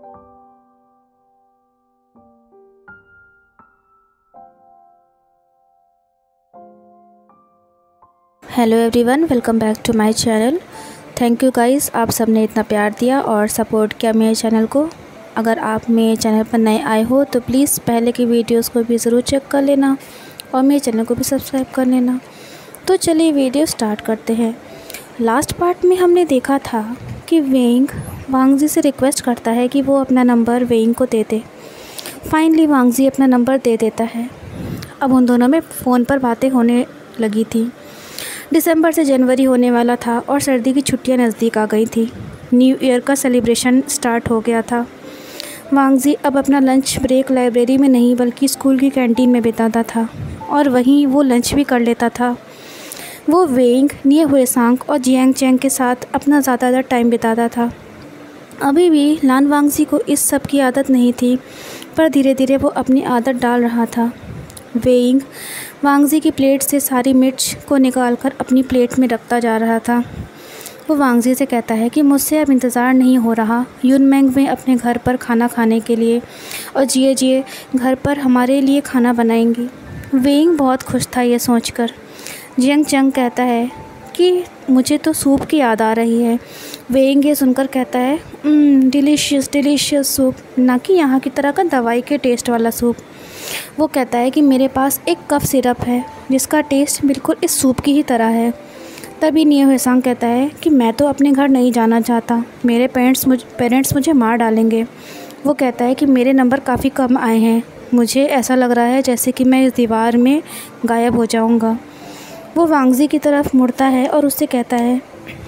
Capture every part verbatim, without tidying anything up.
Hello everyone, welcome back to my channel. Thank you guys, आप सब ने इतना प्यार दिया और सपोर्ट किया मेरे चैनल को। अगर आप मेरे चैनल पर नए आए हो तो प्लीज़ पहले की वीडियोस को भी ज़रूर चेक कर लेना और मेरे चैनल को भी सब्सक्राइब कर लेना। तो चलिए वीडियो स्टार्ट करते हैं। लास्ट पार्ट में हमने देखा था कि वेइंग वांगजी से रिक्वेस्ट करता है कि वो अपना नंबर वेइंग को दे दे। फाइनली वांगजी अपना नंबर दे देता है। अब उन दोनों में फ़ोन पर बातें होने लगी थी। दिसंबर से जनवरी होने वाला था और सर्दी की छुट्टियां नज़दीक आ गई थी। न्यू ईयर का सेलिब्रेशन स्टार्ट हो गया था। वांगजी अब अपना लंच ब्रेक लाइब्रेरी में नहीं बल्कि स्कूल की कैंटीन में बिताता था और वहीं वो लंच भी कर लेता था। वो वेइंग, निये हुएसांग और जियांग चैंग के साथ अपना ज़्यादातर टाइम बिताता था। अभी भी लान वांगजी को इस सब की आदत नहीं थी, पर धीरे धीरे वो अपनी आदत डाल रहा था। वेइंग वांगजी की प्लेट से सारी मिर्च को निकालकर अपनी प्लेट में रखता जा रहा था। वो वांगजी से कहता है कि मुझसे अब इंतज़ार नहीं हो रहा यूनमेंग में अपने घर पर खाना खाने के लिए, और जिए जिए घर पर हमारे लिए खाना बनाएंगी। वेइंग बहुत खुश था ये सोचकर। जियांग चैंग कहता है कि मुझे तो सूप की याद आ रही है। वेइंग ये सुनकर कहता है, डिलीशियस डिलीशियस सूप, ना कि यहाँ की तरह का दवाई के टेस्ट वाला सूप। वो कहता है कि मेरे पास एक कफ सिरप है जिसका टेस्ट बिल्कुल इस सूप की ही तरह है। तभी निये हुएसांग कहता है कि मैं तो अपने घर नहीं जाना चाहता, मेरे पेरेंट्स मुझ पेरेंट्स मुझे मार डालेंगे। वो कहता है कि मेरे नंबर काफ़ी कम आए हैं, मुझे ऐसा लग रहा है जैसे कि मैं इस दीवार में गायब हो जाऊंगा। वो वांगजी की तरफ मुड़ता है और उससे कहता है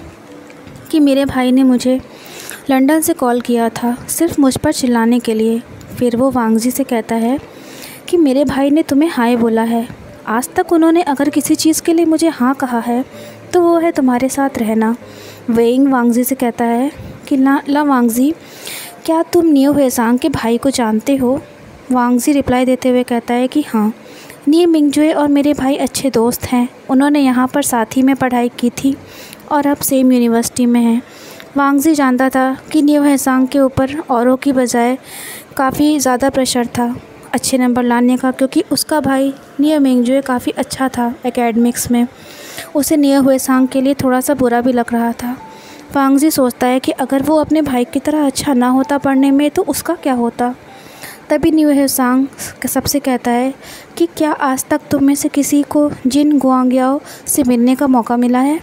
कि मेरे भाई ने मुझे लंदन से कॉल किया था सिर्फ मुझ पर चिल्लाने के लिए। फिर वो वांगजी से कहता है कि मेरे भाई ने तुम्हें हाय बोला है। आज तक उन्होंने अगर किसी चीज़ के लिए मुझे हाँ कहा है तो वो है तुम्हारे साथ रहना। वेइंग वांगजी से कहता है कि ला ला वांगजी, क्या तुम निये हुएसांग के भाई को जानते हो? वांगजी रिप्लाई देते हुए कहता है कि हाँ, निये मिंगजुए और मेरे भाई अच्छे दोस्त हैं। उन्होंने यहाँ पर साथ ही में पढ़ाई की थी और अब सेम यूनिवर्सिटी में हैं। वांगजी जानता था कि निये हुएसांग के ऊपर औरों की बजाय काफ़ी ज़्यादा प्रेशर था अच्छे नंबर लाने का, क्योंकि उसका भाई निये मिंगजुए काफ़ी अच्छा था एकेडमिक्स में। उसे निये हुएसांग के लिए थोड़ा सा बुरा भी लग रहा था। वांगजी सोचता है कि अगर वो अपने भाई की तरह अच्छा ना होता पढ़ने में तो उसका क्या होता। तभी निये हुएसांग सबसे कहता है कि क्या आज तक तुम में से किसी को जिन गुआंग्याओ से मिलने का मौका मिला है?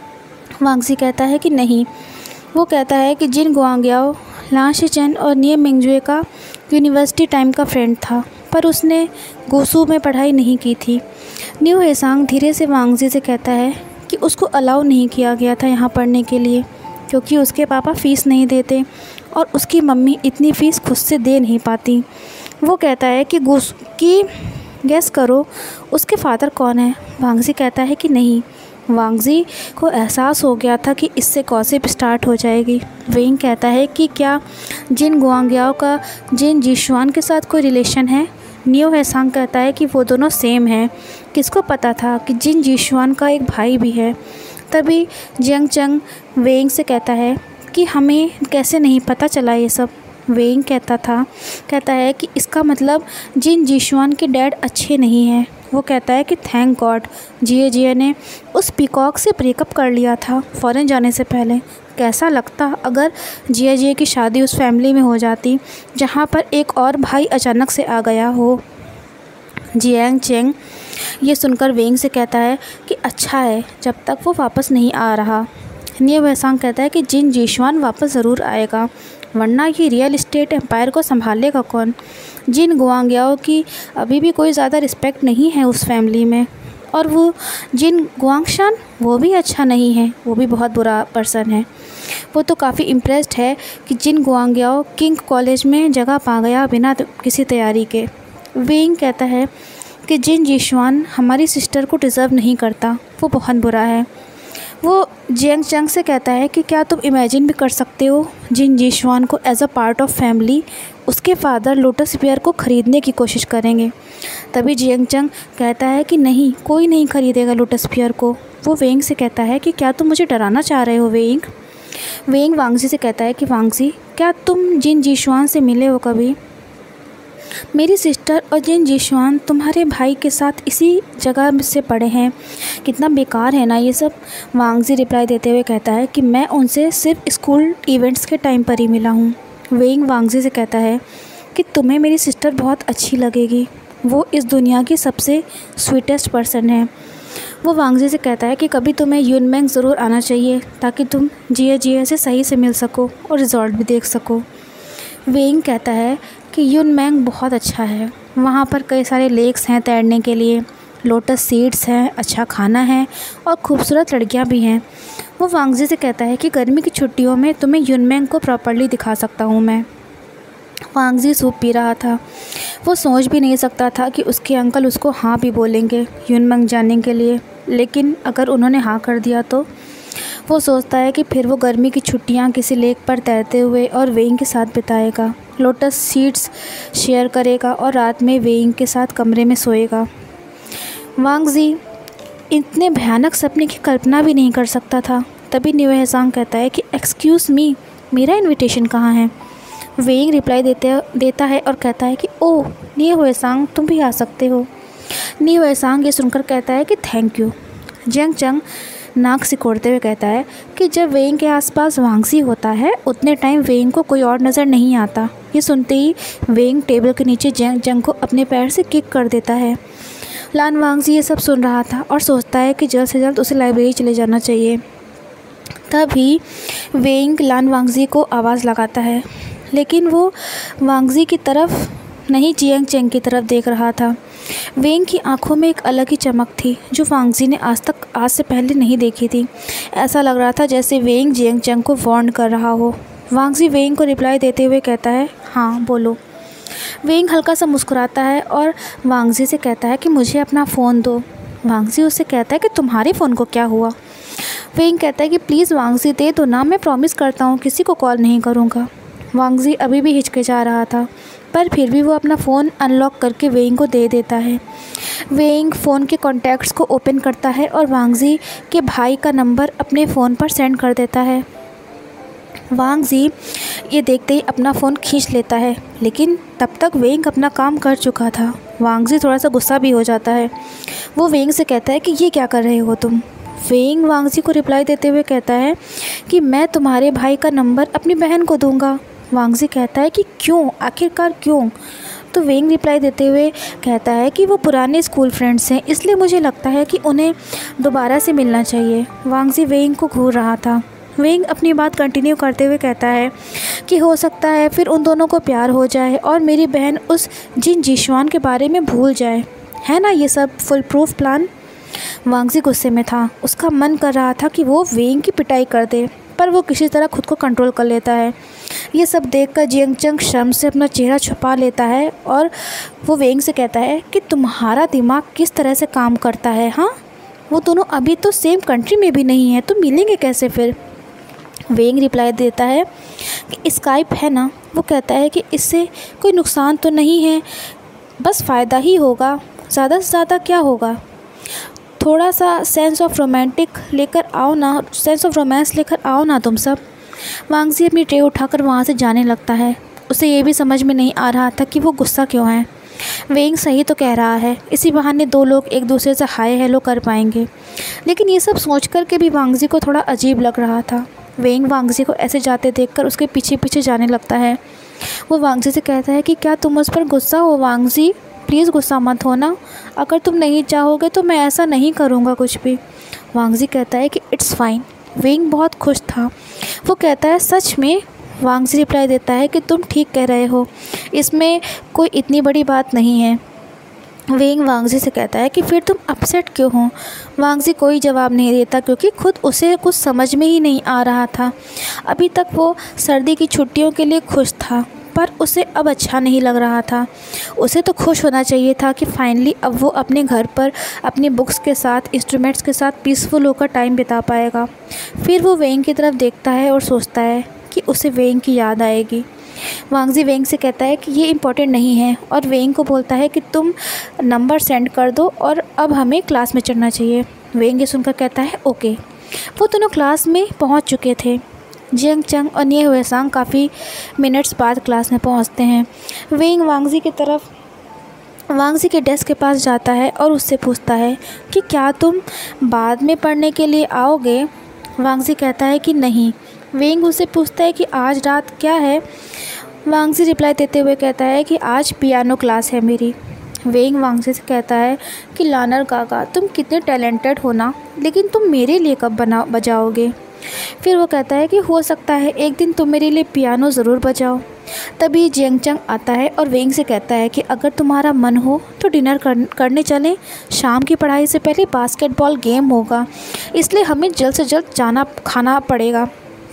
वांगजी कहता है कि नहीं। वो कहता है कि जिन गुआंग्याओ लान शिचेन और निये मिंगजुए का यूनिवर्सिटी टाइम का फ्रेंड था, पर उसने गोसू में पढ़ाई नहीं की थी। निये हुएसांग धीरे से वांगजी से कहता है कि उसको अलाउ नहीं किया गया था यहाँ पढ़ने के लिए, क्योंकि उसके पापा फ़ीस नहीं देते और उसकी मम्मी इतनी फ़ीस खुद से दे नहीं पाती। वो कहता है कि गोसू की गेस करो उसके फादर कौन है? वांगजी कहता है कि नहीं। वांगजी को एहसास हो गया था कि इससे गॉसिप स्टार्ट हो जाएगी। वेइंग कहता है कि क्या जिन गुआंग्याओ का जिन जीशुआन के साथ कोई रिलेशन है? निये हुएसांग कहता है कि वो दोनों सेम हैं। किसको पता था कि जिन जीशुआन का एक भाई भी है? तभी जियांग चैंग वेइंग से कहता है कि हमें कैसे नहीं पता चला ये सब। वेइंग कहता था कहता है कि इसका मतलब जिन जीशुआन के डैड अच्छे नहीं हैं। वो कहता है कि थैंक गॉड जिये जिये ने उस पीकॉक से ब्रेकअप कर लिया था फ़ॉरेन जाने से पहले। कैसा लगता अगर जिये जिये की शादी उस फैमिली में हो जाती जहाँ पर एक और भाई अचानक से आ गया हो। जियांग चैंग ये सुनकर वेइंग से कहता है कि अच्छा है जब तक वो वापस नहीं आ रहा। निये हुएसांग कहता है कि जिन जीशुआन वापस ज़रूर आएगा, वरना ये रियल इस्टेट एम्पायर को संभालेगा कौन? जिन गुआंग्याओ की अभी भी कोई ज़्यादा रिस्पेक्ट नहीं है उस फैमिली में, और वो जिन गुआंगशान वो भी अच्छा नहीं है, वो भी बहुत बुरा पर्सन है। वो तो काफ़ी इम्प्रेस्ड है कि जिन गुआंग्याओ किंग कॉलेज में जगह पा गया बिना किसी तैयारी के। वेइंग कहता है कि जिन जीशुआन हमारी सिस्टर को डिज़र्व नहीं करता, वो बहुत बुरा है। वो जियांग चैंग से कहता है कि क्या तुम इमेजिन भी कर सकते हो जिन जीशुआन को as a part of family उसके फादर लोटस पेयर को ख़रीदने की कोशिश करेंगे। तभी जियांग चैंग कहता है कि नहीं, कोई नहीं ख़रीदेगा लोटस पेयर को। वो वेइंग से कहता है कि क्या तुम मुझे डराना चाह रहे हो वेइंग? वेंग वांगजी से कहता है कि वांगजी, क्या तुम जिन जीशुआन से मिले हो कभी? मेरी सिस्टर और जिन जीशुआन तुम्हारे भाई के साथ इसी जगह से पढ़े हैं। कितना बेकार है ना ये सब। वांगजी रिप्लाई देते हुए कहता है कि मैं उनसे सिर्फ स्कूल इवेंट्स के टाइम पर ही मिला हूँ। वेंग वांगजी से कहता है कि तुम्हें मेरी सिस्टर बहुत अच्छी लगेगी, वो इस दुनिया की सबसे स्वीटेस्ट पर्सन है। वो वांगजी से कहता है कि कभी तुम्हें यूनमेंग ज़रूर आना चाहिए ताकि तुम जिए जिए से सही से मिल सको और रिजॉर्ट भी देख सको। वेंग कहता है कि यूनमेंग बहुत अच्छा है, वहाँ पर कई सारे लेक्स हैं तैरने के लिए, लोटस सीड्स हैं, अच्छा खाना है और खूबसूरत लड़कियाँ भी हैं। वो वांगजी से कहता है कि गर्मी की छुट्टियों में तुम्हें यूनमेंग को प्रॉपर्ली दिखा सकता हूँ मैं। वांगजी सूप पी रहा था। वो सोच भी नहीं सकता था कि उसके अंकल उसको हाँ भी बोलेंगे यूनमेंग जाने के लिए, लेकिन अगर उन्होंने हाँ कर दिया तो वो सोचता है कि फिर वो गर्मी की छुट्टियां किसी लेक पर तैरते हुए और वेइंग के साथ बिताएगा, लोटस सीड्स शेयर करेगा और रात में वेइंग के साथ कमरे में सोएगा। वांगजी इतने भयानक सपने की कल्पना भी नहीं कर सकता था। तभी न्यूहेसांग कहता है कि एक्सक्यूज़ मी, मेरा इनविटेशन कहाँ है? वेइंग रिप्लाई देते देता है और कहता है कि ओह न्यूहेसांग, तुम भी आ सकते हो। न्यूहेसांग ये सुनकर कहता है कि थैंक यू। जियांग चंग नाक सिकोड़ते हुए कहता है कि जब वेइंग के आसपास वांगजी होता है उतने टाइम वेइंग को कोई और नज़र नहीं आता। ये सुनते ही वेइंग टेबल के नीचे जियांग चंग को अपने पैर से किक कर देता है। लान वांगजी ये सब सुन रहा था और सोचता है कि जल्द से जल्द उसे लाइब्रेरी चले जाना चाहिए। तभी वेइंग लान वांगजी को आवाज़ लगाता है, लेकिन वो वांगजी की तरफ नहीं जियांग चंग की तरफ देख रहा था। वेइंग की आंखों में एक अलग ही चमक थी जो वांगजी ने आज तक आज से पहले नहीं देखी थी। ऐसा लग रहा था जैसे वेइंग जियांग चंग को वार्न कर रहा हो। वांगजी वेइंग को रिप्लाई देते हुए कहता है, हाँ बोलो। वेइंग हल्का सा मुस्कुराता है और वांगजी से कहता है कि मुझे अपना फ़ोन दो। वांगजी उससे कहता है कि तुम्हारे फ़ोन को क्या हुआ? वेइंग कहता है कि प्लीज़ वांगजी दे दो ना, मैं प्रॉमिस करता हूँ किसी को कॉल नहीं करूँगा। वांगजी अभी भी हिचकिचा रहा था, पर फिर भी वो अपना फ़ोन अनलॉक करके वेइंग को दे देता है। वेइंग फ़ोन के कॉन्टैक्ट्स को ओपन करता है और वांगजी के भाई का नंबर अपने फ़ोन पर सेंड कर देता है। वांगजी ये देखते ही अपना फ़ोन खींच लेता है, लेकिन तब तक वेइंग अपना काम कर चुका था। वांगजी थोड़ा सा गुस्सा भी हो जाता है। वो वेइंग से कहता है कि ये क्या कर रहे हो तुम? वेइंग वांगजी को रिप्लाई देते हुए कहता है कि मैं तुम्हारे भाई का नंबर अपनी बहन को दूंगा। वांगजी कहता है कि क्यों, आखिरकार क्यों? तो वेइंग रिप्लाई देते हुए कहता है कि वो पुराने स्कूल फ्रेंड्स हैं, इसलिए मुझे लगता है कि उन्हें दोबारा से मिलना चाहिए। वांगजी वेइंग को घूर रहा था। वेइंग अपनी बात कंटिन्यू करते हुए कहता है कि हो सकता है फिर उन दोनों को प्यार हो जाए और मेरी बहन उस जिन जीशुआन के बारे में भूल जाए, है ना ये सब फुल प्रूफ प्लान? वांगजी गुस्से में था। उसका मन कर रहा था कि वो वेइंग की पिटाई कर दे, पर वो किसी तरह खुद को कंट्रोल कर लेता है। ये सब देखकर जियांग चंग शर्म से अपना चेहरा छुपा लेता है और वो वेइंग से कहता है कि तुम्हारा दिमाग किस तरह से काम करता है? हाँ, वो दोनों अभी तो सेम कंट्री में भी नहीं है, तो मिलेंगे कैसे फिर? वेइंग रिप्लाई देता है कि स्काइप है ना। वो कहता है कि इससे कोई नुकसान तो नहीं है, बस फ़ायदा ही होगा, ज़्यादा से ज़्यादा क्या होगा? थोड़ा सा सेंस ऑफ रोमांटिक लेकर आओ ना, सेंस ऑफ रोमांस लेकर आओ ना तुम सब। वांगजी अपनी ट्रे उठाकर वहाँ से जाने लगता है। उसे ये भी समझ में नहीं आ रहा था कि वो गुस्सा क्यों है। वेइंग सही तो कह रहा है, इसी बहाने दो लोग एक दूसरे से हाय हेलो कर पाएंगे। लेकिन ये सब सोच कर के भी वांगजी को थोड़ा अजीब लग रहा था। वेइंग वांगजी को ऐसे जाते देखकर उसके पीछे पीछे जाने लगता है। वो वांगजी से कहता है कि क्या तुम उस पर गुस्सा हो वांगजी? प्लीज़ गुस्सा मत होना, अगर तुम नहीं चाहोगे तो मैं ऐसा नहीं करूँगा कुछ भी। वांगजी कहता है कि इट्स फाइन। वेइंग बहुत खुश था। वो कहता है सच में? वांगजी रिप्लाई देता है कि तुम ठीक कह रहे हो, इसमें कोई इतनी बड़ी बात नहीं है। वेइंग वांगजी से कहता है कि फिर तुम अपसेट क्यों हो? वांगजी कोई जवाब नहीं देता क्योंकि खुद उसे कुछ समझ में ही नहीं आ रहा था। अभी तक वो सर्दी की छुट्टियों के लिए खुश था, पर उसे अब अच्छा नहीं लग रहा था। उसे तो खुश होना चाहिए था कि फाइनली अब वो अपने घर पर अपनी बुक्स के साथ, इंस्ट्रूमेंट्स के साथ पीसफुल होकर टाइम बिता पाएगा। फिर वो वेइंग की तरफ देखता है और सोचता है कि उसे वेइंग की याद आएगी। वांगजी वेइंग से कहता है कि ये इम्पोर्टेंट नहीं है और वेइंग को बोलता है कि तुम नंबर सेंड कर दो और अब हमें क्लास में चढ़ना चाहिए। वेइंग ये सुनकर कहता है ओके। वो दोनों क्लास में पहुंच चुके थे। जियांग चंग और निये हुएसांग काफ़ी मिनट्स बाद क्लास में पहुंचते हैं। वेंग वांगजी की तरफ वांगजी के डेस्क के पास जाता है और उससे पूछता है कि क्या तुम बाद में पढ़ने के लिए आओगे। वांगजी कहता है कि नहीं। वेंग उससे पूछता है कि आज रात क्या है। वांगजी रिप्लाई देते हुए कहता है कि आज पियानो क्लास है मेरी। वेंग वांगजी से कहता है कि लानर काका, तुम कितने टैलेंटेड हो ना, लेकिन तुम मेरे लिए कब बना बजाओगे। फिर वो कहता है कि हो सकता है एक दिन तुम मेरे लिए पियानो ज़रूर बजाओ। तभी जियांग चंग आता है और वेंग से कहता है कि अगर तुम्हारा मन हो तो डिनर कर, करने चलें। शाम की पढ़ाई से पहले बास्केटबॉल गेम होगा, इसलिए हमें जल्द से जल्द जाना खाना पड़ेगा।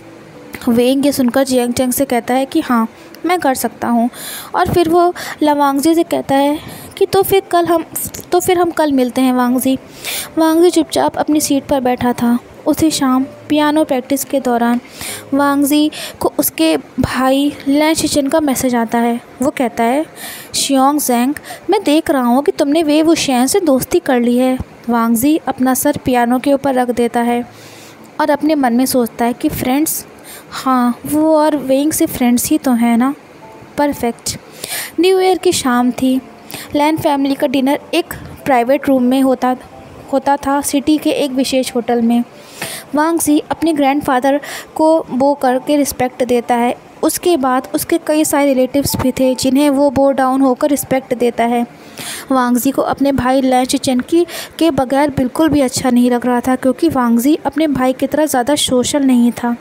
वेंग ये सुनकर जियांग चंग से कहता है कि हाँ, मैं कर सकता हूँ। और फिर वो वांगजी से कहता है कि तो फिर कल हम तो फिर हम कल मिलते हैं वांगजी। वांगजी चुपचाप अपनी सीट पर बैठा था। उसी शाम पियानो प्रैक्टिस के दौरान वांगजी को उसके भाई लैन शिचन का मैसेज आता है। वो कहता है, शियोंग ज़ैंग, मैं देख रहा हूँ कि तुमने वे वुशियान से दोस्ती कर ली है। वांगजी अपना सर पियानो के ऊपर रख देता है और अपने मन में सोचता है कि फ्रेंड्स, हाँ वो और वेंग से फ्रेंड्स ही तो हैं ना। परफेक्ट। न्यू ईयर की शाम थी। लैन फैमिली का डिनर एक प्राइवेट रूम में होता होता था सिटी के एक विशेष होटल में। वांगजी अपने ग्रैंडफादर को बो करके रिस्पेक्ट देता है। उसके बाद उसके कई सारे रिलेटिव्स भी थे जिन्हें वो बो डाउन होकर रिस्पेक्ट देता है। वांगजी को अपने भाई लैन शिचन की के बगैर बिल्कुल भी अच्छा नहीं लग रहा था, क्योंकि वांगजी अपने भाई की तरह ज़्यादा सोशल नहीं था।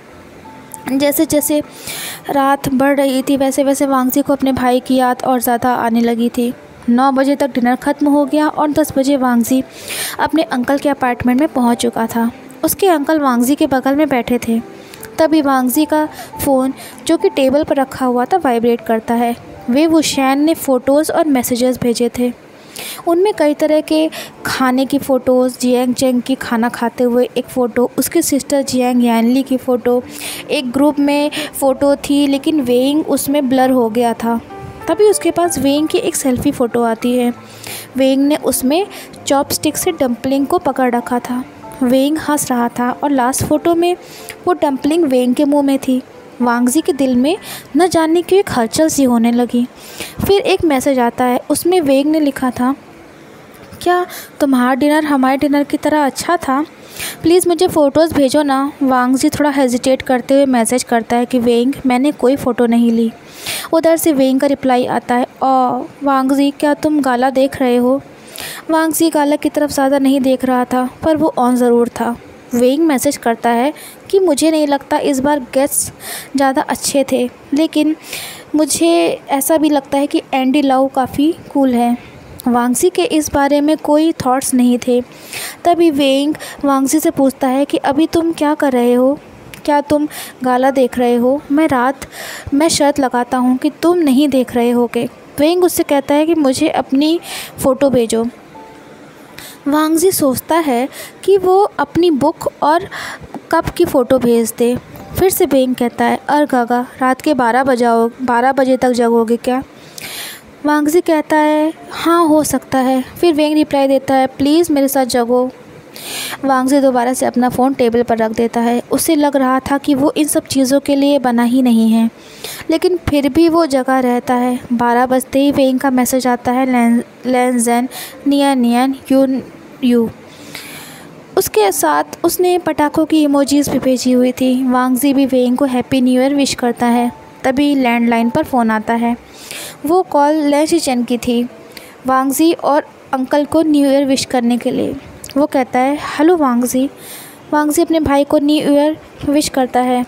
जैसे जैसे रात बढ़ रही थी वैसे वैसे वांगजी को अपने भाई की याद और ज़्यादा आने लगी थी। नौ बजे तक डिनर ख़त्म हो गया और दस बजे वांगजी अपने अंकल के अपार्टमेंट में पहुंच चुका था। उसके अंकल वांगजी के बगल में बैठे थे। तभी वांगजी का फ़ोन, जो कि टेबल पर रखा हुआ था, वाइब्रेट करता है। वे वुशियान ने फ़ोटोज़ और मैसेजेस भेजे थे। उनमें कई तरह के खाने की फ़ोटोज़, जियांग चंग की खाना खाते हुए एक फ़ोटो, उसकी सिस्टर जियांग यानली की फ़ोटो, एक ग्रुप में फ़ोटो थी लेकिन वेंग उसमें ब्लर हो गया था। तभी उसके पास वेंग की एक सेल्फ़ी फ़ोटो आती है। वेंग ने उसमें चॉपस्टिक से डम्पलिंग को पकड़ रखा था। वेंग हंस रहा था और लास्ट फ़ोटो में वो डम्पलिंग वेंग के मुंह में थी। वांगजी के दिल में न जानने क्यों एक हलचल सी होने लगी। फिर एक मैसेज आता है। उसमें वेंग ने लिखा था, क्या तुम्हारा डिनर हमारे डिनर की तरह अच्छा था? प्लीज़ मुझे फ़ोटोज़ भेजो ना। वांगजी थोड़ा हेजिटेट करते हुए मैसेज करता है कि वेंग, मैंने कोई फ़ोटो नहीं ली। उधर से वेंग का रिप्लाई आता है, ओ वांगजी, क्या तुम गाला देख रहे हो? वांगजी गाला की तरफ ज़्यादा नहीं देख रहा था, पर वो ऑन ज़रूर था। वेंग मैसेज करता है कि मुझे नहीं लगता इस बार गेस्ट्स ज़्यादा अच्छे थे, लेकिन मुझे ऐसा भी लगता है कि एंडी लाउ काफ़ी कूल है। वांगजी के इस बारे में कोई थॉट्स नहीं थे। तभी वेंग वांगजी से पूछता है कि अभी तुम क्या कर रहे हो? क्या तुम गाला देख रहे हो? मैं रात मैं शर्त लगाता हूँ कि तुम नहीं देख रहे होगे। वेंग उससे कहता है कि मुझे अपनी फ़ोटो भेजो। वांगजी सोचता है कि वो अपनी बुक और कप की फ़ोटो भेज दे। फिर से वेंग कहता है, अर गागा, रात के बारह बजाओ बारह बजे तक जगोगे क्या? वांगजी कहता है, हाँ हो सकता है। फिर वेंग रिप्लाई देता है, प्लीज़ मेरे साथ जगो। वांगजी दोबारा से अपना फ़ोन टेबल पर रख देता है। उसे लग रहा था कि वो इन सब चीज़ों के लिए बना ही नहीं है, लेकिन फिर भी वो जगा रहता है। बारह बजते ही वेंग का मैसेज आता है, लैन लैन ज़ैन नियन नियन यून यू। उसके साथ उसने पटाखों की इमोजीज़ भी भेजी हुई थी। वांगजी भी वेंग को हैप्पी न्यू ईयर विश करता है। तभी लैंडलाइन पर फ़ोन आता है। वो कॉल लैन शिचन की थी, वांगजी और अंकल को न्यू ईयर विश करने के लिए। वो कहता है, हेलो वांगजी। वांगजी अपने भाई को न्यू ईयर विश करता है।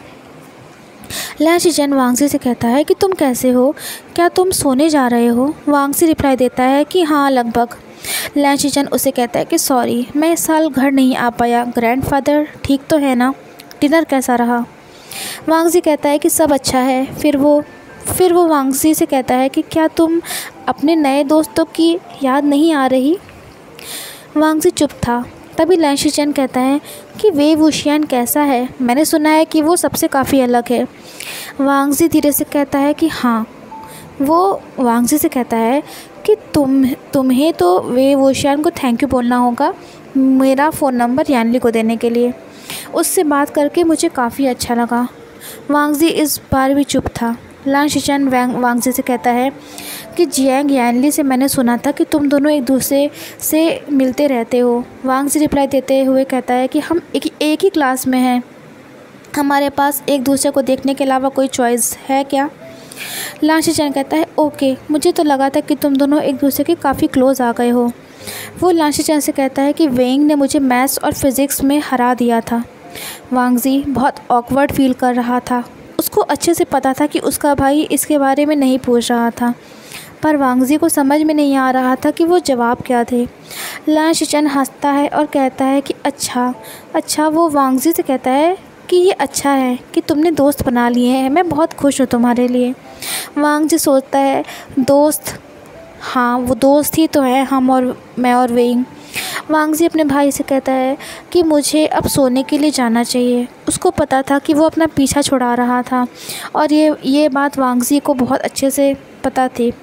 लैन शिचन वांगजी से कहता है कि तुम कैसे हो? क्या तुम सोने जा रहे हो? वांगजी रिप्लाई देता है कि हाँ लगभग। लैन शिचन उसे कहता है कि सॉरी, मैं इस साल घर नहीं आ पाया। ग्रैंडफादर ठीक तो है ना? डिनर कैसा रहा? वांगजी कहता है कि सब अच्छा है। फिर वो फिर वो वांगजी से कहता है कि क्या तुम अपने नए दोस्तों की याद नहीं आ रही? वांगजी चुप था। तभी लैन शिचन कहता है कि वे वुशियान कैसा है? मैंने सुना है कि वो सबसे काफ़ी अलग है। वांगजी धीरे से कहता है कि हाँ। वो वांगजी से कहता है कि तुम तुम्हें तो वे वुशियान को थैंक यू बोलना होगा मेरा फ़ोन नंबर यानली को देने के लिए। उससे बात करके मुझे काफ़ी अच्छा लगा। वांगजी इस बार भी चुप था। लान शिचन वांगजी से कहता है कि जियांग यानली से मैंने सुना था कि तुम दोनों एक दूसरे से मिलते रहते हो। वांगजी रिप्लाई देते हुए कहता है कि हम एक, एक ही क्लास में हैं, हमारे पास एक दूसरे को देखने के अलावा कोई चॉइस है क्या? लान शिचन कहता है ओके, मुझे तो लगा था कि तुम दोनों एक दूसरे के काफ़ी क्लोज आ गए हो। वो लान शिचन से कहता है कि वेंग ने मुझे मैथ्स और फिज़िक्स में हरा दिया था। वांगजी बहुत ऑकवर्ड फील कर रहा था। उसको अच्छे से पता था कि उसका भाई इसके बारे में नहीं पूछ रहा था, पर वांगजी को समझ में नहीं आ रहा था कि वो जवाब क्या थे। लान शिचन हंसता है और कहता है कि अच्छा अच्छा वो वांगजी से कहता है कि ये अच्छा है कि तुमने दोस्त बना लिए हैं, मैं बहुत खुश हूँ तुम्हारे लिए। वांगजी सोचता है दोस्त, हाँ वो दोस्त ही तो है, हम और मैं और वेंग। वांगजी अपने भाई से कहता है कि मुझे अब सोने के लिए जाना चाहिए। उसको पता था कि वो अपना पीछा छुड़ा रहा था और ये ये बात वांगजी को बहुत अच्छे से पता थी।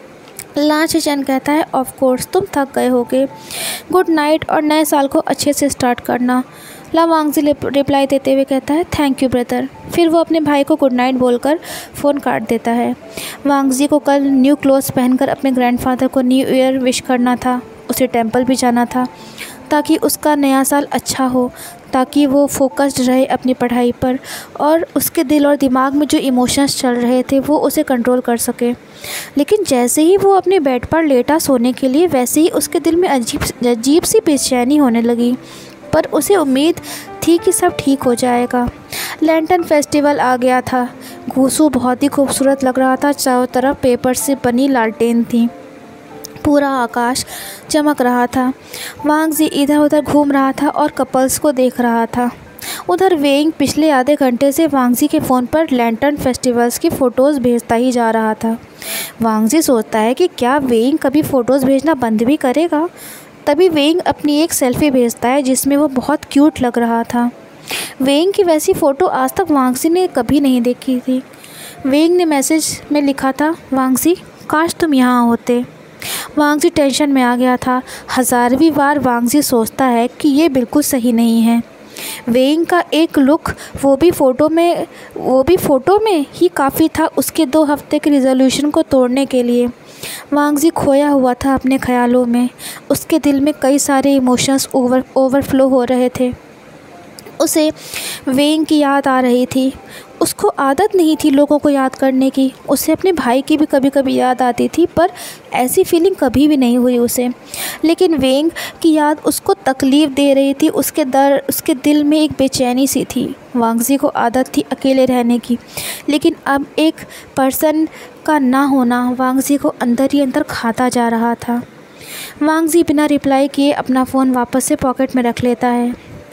लान शिचन कहता है ऑफ कोर्स तुम थक गए होगे, गुड नाइट और नए साल को अच्छे से स्टार्ट करना। ला वांगजी रिप्लाई देते हुए कहता है थैंक यू ब्रदर। फिर वो अपने भाई को गुड नाइट बोलकर फ़ोन काट देता है। वांगजी को कल न्यू क्लोथ्स पहनकर अपने ग्रैंडफादर को न्यू ईयर विश करना था। उसे टेंपल भी जाना था ताकि उसका नया साल अच्छा हो, ताकि वो फोकस्ड रहे अपनी पढ़ाई पर और उसके दिल और दिमाग में जो इमोशंस चल रहे थे वो उसे कंट्रोल कर सके। लेकिन जैसे ही वो अपने बेड पर लेटा सोने के लिए, वैसे ही उसके दिल में अजीब अजीब सी बेचैनी होने लगी, पर उसे उम्मीद थी कि सब ठीक हो जाएगा। लैंटर्न फेस्टिवल आ गया था। घूसू बहुत ही खूबसूरत लग रहा था। चारों तरफ पेपर से बनी लालटेन थी, पूरा आकाश चमक रहा था। वांगजी इधर उधर घूम रहा था और कपल्स को देख रहा था। उधर वेंग पिछले आधे घंटे से वांगजी के फ़ोन पर लैंटर्न फेस्टिवल्स की फ़ोटोज़ भेजता ही जा रहा था। वांगजी सोचता है कि क्या वेंग कभी फ़ोटोज़ भेजना बंद भी करेगा। तभी वेंग अपनी एक सेल्फ़ी भेजता है जिसमें वो बहुत क्यूट लग रहा था। वेंग की वैसी फ़ोटो आज तक वांगजी ने कभी नहीं देखी थी। वेंग ने मैसेज में लिखा था, वांगजी काश तुम यहाँ होते। वांगजी टेंशन में आ गया था। हज़ारवीं बार वांगजी सोचता है कि ये बिल्कुल सही नहीं है। वेंग का एक लुक, वो भी फ़ोटो में वो भी फ़ोटो में ही काफ़ी था उसके दो हफ्ते के रिजोल्यूशन को तोड़ने के लिए। वांगजी खोया हुआ था अपने ख्यालों में। उसके दिल में कई सारे इमोशंस ओवर ओवरफ्लो हो रहे थे। उसे वेंग की याद आ रही थी। उसको आदत नहीं थी लोगों को याद करने की। उसे अपने भाई की भी कभी कभी याद आती थी, पर ऐसी फीलिंग कभी भी नहीं हुई उसे। लेकिन वेंग की याद उसको तकलीफ़ दे रही थी। उसके दर उसके दिल में एक बेचैनी सी थी। वांगजी को आदत थी अकेले रहने की, लेकिन अब एक पर्सन का ना होना वांगजी को अंदर ही अंदर खाता जा रहा था। वांगजी बिना रिप्लाई किए अपना फ़ोन वापस से पॉकेट में रख लेता है।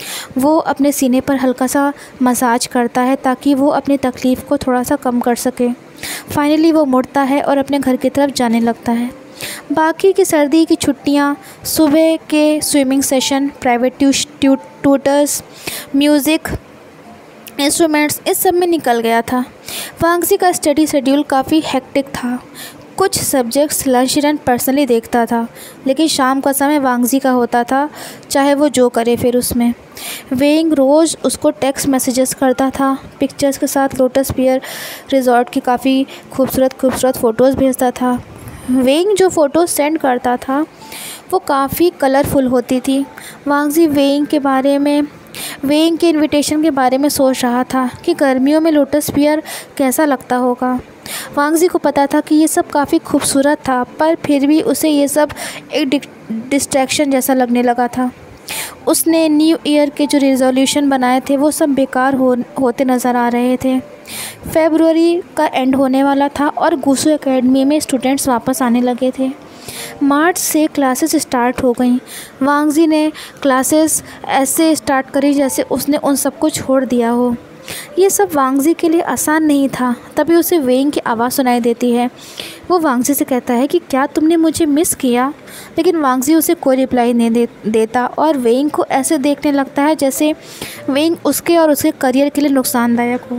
वो अपने सीने पर हल्का सा मसाज करता है ताकि वो अपनी तकलीफ़ को थोड़ा सा कम कर सके। फाइनली वो मुड़ता है और अपने घर की तरफ जाने लगता है। बाकी की सर्दी की छुट्टियां, सुबह के swimming session, private tutors, music instruments, इस सब में निकल गया था। वांगजी का स्टडी शेड्यूल काफ़ी हेक्टिक था। कुछ सब्जेक्ट्स लानशिरन पर्सनली देखता था, लेकिन शाम का समय वांगजी का होता था, चाहे वो जो करे फिर उसमें। वेंग रोज़ उसको टेक्स्ट मैसेजेस करता था, पिक्चर्स के साथ लोटस पियर रिजॉर्ट की काफ़ी खूबसूरत खूबसूरत फ़ोटोज़ भेजता था। वेंग जो फ़ोटोज़ सेंड करता था वो काफ़ी कलरफुल होती थी। वांगजी वेंग के बारे में वेंग के इनविटेशन के बारे में सोच रहा था कि गर्मियों में लोटस पियर कैसा लगता होगा। वांगजी को पता था कि ये सब काफ़ी खूबसूरत था, पर फिर भी उसे ये सब एक डिस्ट्रैक्शन जैसा लगने लगा था। उसने न्यू ईयर के जो रिजोल्यूशन बनाए थे वो सब बेकार हो होते नज़र आ रहे थे। फरवरी का एंड होने वाला था और गुसू एकेडमी में स्टूडेंट्स वापस आने लगे थे। मार्च से क्लासेस स्टार्ट हो गई। वांगजी ने क्लासेस ऐसे स्टार्ट करी जैसे उसने उन सबको छोड़ दिया हो। ये सब वांगजी के लिए आसान नहीं था। तभी उसे वेंग की आवाज़ सुनाई देती है। वो वांगजी से कहता है कि क्या तुमने मुझे मिस किया, लेकिन वांगजी उसे कोई रिप्लाई नहीं दे, देता और वेंग को ऐसे देखने लगता है जैसे वेंग उसके और उसके करियर के लिए नुकसानदायक हो।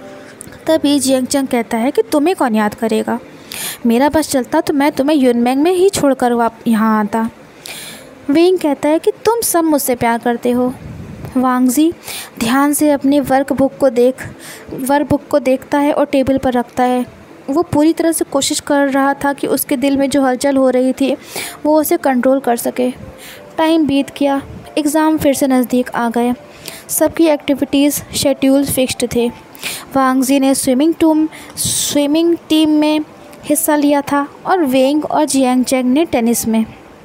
तभी जियांगचंग कहता है कि तुम्हें कौन याद करेगा, मेरा बस चलता तो मैं तुम्हें यूनमेंग में ही छोड़कर वाप यहाँ आता। वेंग कहता है कि तुम सब मुझसे प्यार करते हो। वांगजी ध्यान से अपनी वर्क बुक को देख वर्क बुक को देखता है और टेबल पर रखता है। वो पूरी तरह से कोशिश कर रहा था कि उसके दिल में जो हलचल हो रही थी वो उसे कंट्रोल कर सके। टाइम बीत गया, एग्ज़ाम फिर से नज़दीक आ गए। सबकी एक्टिविटीज़ शेड्यूल फिक्स्ड थे। वांगजी ने स्विमिंग टूम स्विमिंग टीम में हिस्सा लिया था और वेंग और जियांग चेंग ने टेनिस में।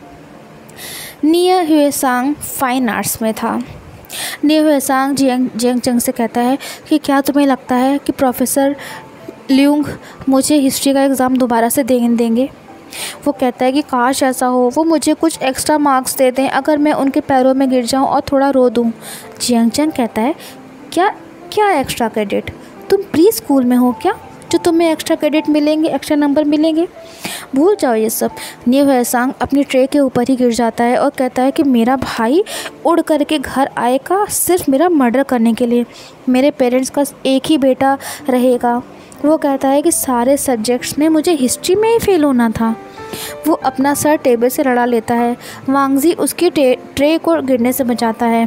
निया ह्यूएसांग फाइन आर्ट्स में था। निया ह्यूएसांग जियांग जियांग चेंग से कहता है कि क्या तुम्हें लगता है कि प्रोफेसर ल्यूंग मुझे हिस्ट्री का एग्ज़ाम दोबारा से दे देंगे? वो कहता है कि काश ऐसा हो, वो मुझे कुछ एक्स्ट्रा मार्क्स दे दें अगर मैं उनके पैरों में गिर जाऊं और थोड़ा रो दूं। जियांग चेंग कहता है क्या क्या एक्स्ट्रा क्रेडिट? तुम प्री स्कूल में हो क्या जो तुम्हें एक्स्ट्रा क्रेडिट मिलेंगे, एक्स्ट्रा नंबर मिलेंगे? भूल जाओ ये सब। निया ह्यूएसांग अपनी ट्रे के ऊपर ही गिर जाता है और कहता है कि मेरा भाई उड़ करके घर आएगा सिर्फ मेरा मर्डर करने के लिए। मेरे पेरेंट्स का एक ही बेटा रहेगा। वो कहता है कि सारे सब्जेक्ट्स में मुझे हिस्ट्री में ही फेल होना था। वो अपना सर टेबल से रड़ा लेता है। वांगजी उसकी ट्रे को गिरने से बचाता है।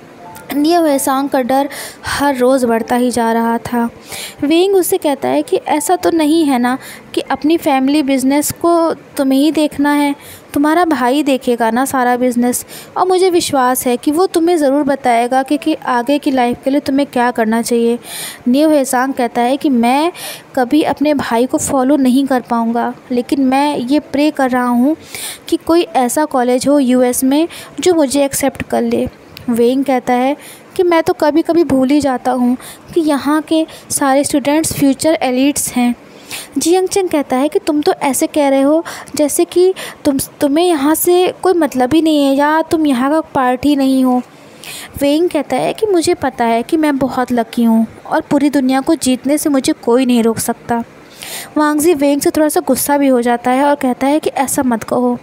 निया ह्यूएसांग का डर हर रोज़ बढ़ता ही जा रहा था। वेंग उससे कहता है कि ऐसा तो नहीं है ना कि अपनी फैमिली बिजनेस को तुम्हें ही देखना है, तुम्हारा भाई देखेगा ना सारा बिज़नेस, और मुझे विश्वास है कि वो तुम्हें ज़रूर बताएगा कि, कि आगे की लाइफ के लिए तुम्हें क्या करना चाहिए। निया ह्यूएसांग कहता है कि मैं कभी अपने भाई को फॉलो नहीं कर पाऊँगा, लेकिन मैं ये प्रे कर रहा हूँ कि कोई ऐसा कॉलेज हो यूएस में जो मुझे एक्सेप्ट कर ले। वेंग कहता है कि मैं तो कभी कभी भूल ही जाता हूँ कि यहाँ के सारे स्टूडेंट्स फ्यूचर एलिट्स हैं। जियांग चेंग कहता है कि तुम तो ऐसे कह रहे हो जैसे कि तुम तुम्हें यहाँ से कोई मतलब ही नहीं है या तुम यहाँ का पार्ट ही नहीं हो। वेंग कहता है कि मुझे पता है कि मैं बहुत लकी हूँ और पूरी दुनिया को जीतने से मुझे कोई नहीं रोक सकता। वांगजी वेंग से थोड़ा सा गुस्सा भी हो जाता है और कहता है कि ऐसा मत कहो।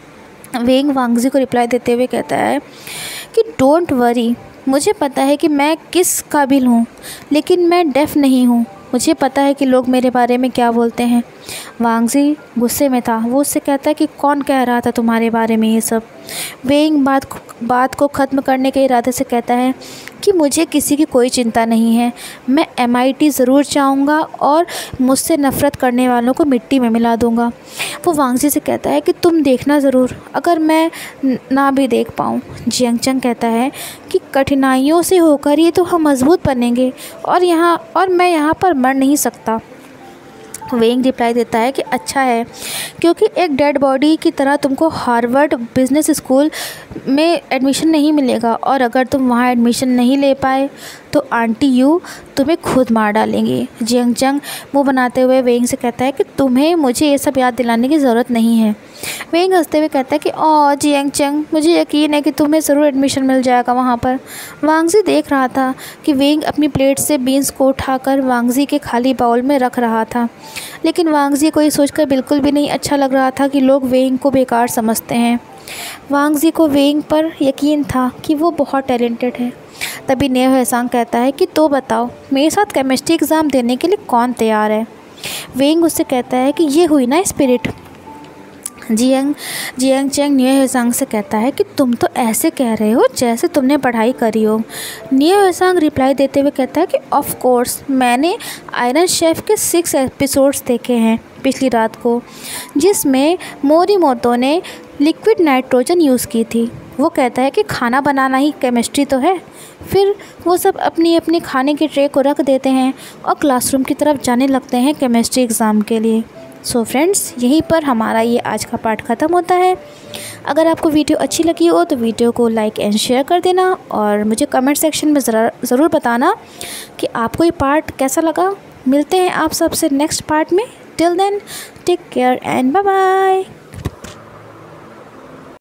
वेंग वांगजी को रिप्लाई देते हुए कहता है कि डोंट वरी, मुझे पता है कि मैं किस काबिल हूँ, लेकिन मैं डेफ नहीं हूँ। मुझे पता है कि लोग मेरे बारे में क्या बोलते हैं। वांगजी गुस्से में था। वो उससे कहता है कि कौन कह रहा था तुम्हारे बारे में ये सब। वेंग बात बात को ख़त्म करने के इरादे से कहता है कि मुझे किसी की कोई चिंता नहीं है। मैं एम आई टी ज़रूर चाहूँगा और मुझसे नफ़रत करने वालों को मिट्टी में मिला दूँगा। वो वांगजी से कहता है कि तुम देखना ज़रूर, अगर मैं ना भी देख पाऊँ। जियांग चेंग कहता है कि कठिनाइयों से होकर ही तो हम मजबूत बनेंगे और यहाँ और मैं यहाँ पर मर नहीं सकता। वेंग रिप्लाई देता है कि अच्छा है, क्योंकि एक डेड बॉडी की तरह तुमको हार्वर्ड बिजनेस स्कूल में एडमिशन नहीं मिलेगा, और अगर तुम वहाँ एडमिशन नहीं ले पाए तो आंटी यू तुम्हें खुद मार डालेंगी। जियांग चेंग मुँह बनाते हुए वेंग से कहता है कि तुम्हें मुझे ये सब याद दिलाने की ज़रूरत नहीं है। वेंग हंसते हुए कहता है कि ओ जियांग चेंग, मुझे यकीन है कि तुम्हें ज़रूर एडमिशन मिल जाएगा वहाँ पर। वांगजी देख रहा था कि वेंग अपनी प्लेट से बीन्स को उठाकर वांगजी के खाली बाउल में रख रहा था, लेकिन वांगजी को ये सोचकर बिल्कुल भी नहीं अच्छा लग रहा था कि लोग वेंग को बेकार समझते हैं। वांगजी को वेंग पर यकीन था कि वो बहुत टैलेंटेड है। तभी निया ह्यूएसांग कहता है कि तो बताओ, मेरे साथ केमिस्ट्री एग्ज़ाम देने के लिए कौन तैयार है? वेंग उससे कहता है कि ये हुई ना स्पिरिट। जियांग जियांग चेंग निया ह्यूएसांग से कहता है कि तुम तो ऐसे कह रहे हो जैसे तुमने पढ़ाई करी हो। निया ह्यूएसांग रिप्लाई देते हुए कहता है कि ऑफ कोर्स, मैंने आयरन शेफ के सिक्स एपिसोड्स देखे हैं पिछली रात को, जिसमें मोरीमोटो ने लिक्विड नाइट्रोजन यूज़ की थी। वो कहता है कि खाना बनाना ही केमिस्ट्री तो है। फिर वो सब अपनी अपनी खाने के ट्रे को रख देते हैं और क्लासरूम की तरफ जाने लगते हैं केमिस्ट्री एग्ज़ाम के लिए। सो so फ्रेंड्स, यहीं पर हमारा ये आज का पार्ट ख़त्म होता है। अगर आपको वीडियो अच्छी लगी हो तो वीडियो को लाइक एंड शेयर कर देना, और मुझे कमेंट सेक्शन में ज़रा ज़रूर बताना कि आपको ये पार्ट कैसा लगा। मिलते हैं आप सबसे नेक्स्ट पार्ट में। Till then, take care and bye bye.